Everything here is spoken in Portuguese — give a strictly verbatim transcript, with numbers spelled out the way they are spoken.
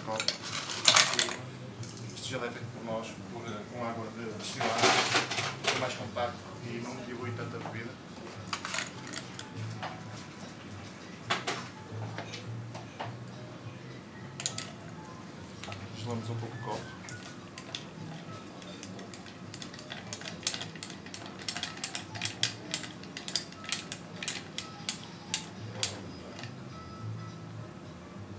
o copo. Isto já é feito por nós, por, com água de destilada, é mais compacto e não dilui tanta bebida. Gelamos um pouco o copo.